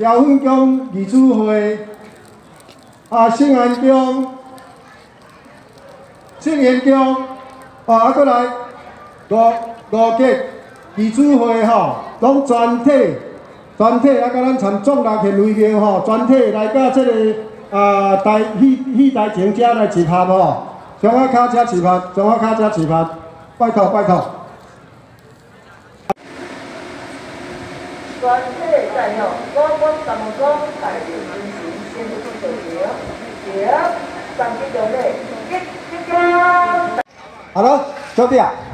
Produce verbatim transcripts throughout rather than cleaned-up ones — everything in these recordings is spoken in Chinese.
调粉宫义主会，啊，信安宫、信源宫，啊，啊，过来五五节义主会吼，拢全体全体啊，甲咱参众六县为庙吼，全体来甲即个啊台戏戏台前遮来集合吼，上海卡车集合，上海卡车集合，拜托拜托。 全体在用，我我咱们讲台面进行先不做调，调，上去就嘞，一、一个。 好了，兄弟啊，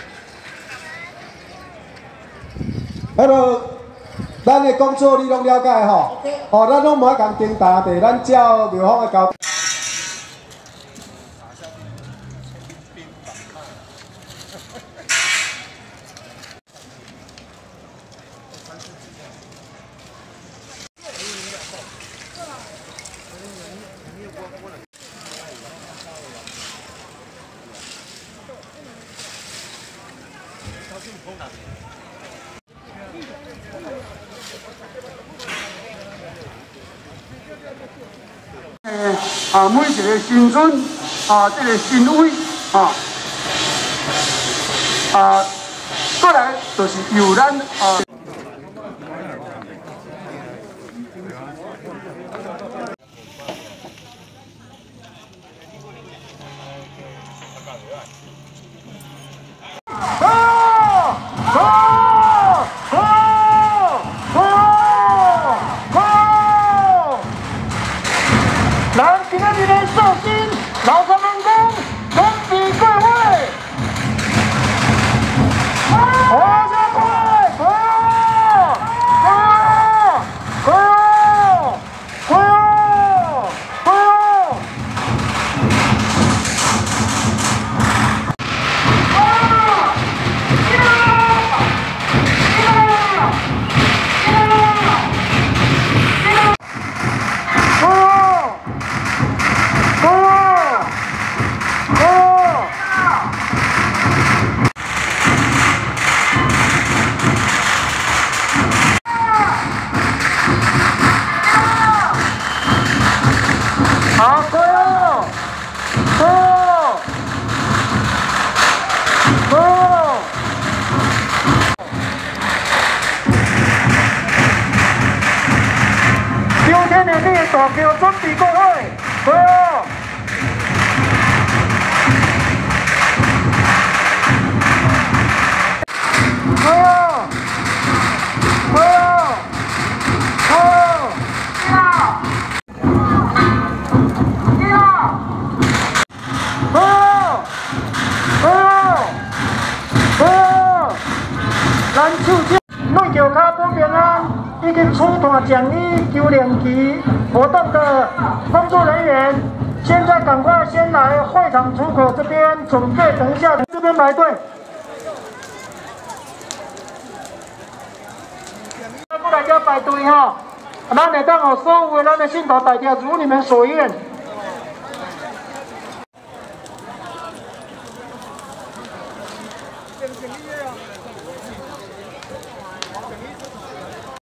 迄个咱的工作你拢了解吼，吼，咱拢无共定答题，咱照庙方的交。 诶，啊，每一个新村啊，这个新委啊，啊，过来就是由咱啊。 咱今仔日的寿星老三门公恭喜各位！好加快，快哦，快哦，快哦，快哦！好，快哦，快哦，快哦！秋天的你的大桥准备过好，快哦！快哦！快哦！快哦！ 咱手机内桥卡保平安已经出团奖励九连旗活动的工作人员，现在赶快先来会场出口这边准备，等一下这边排队。过来要排队哈，咱会当让所有的咱的信徒大家如你们所愿。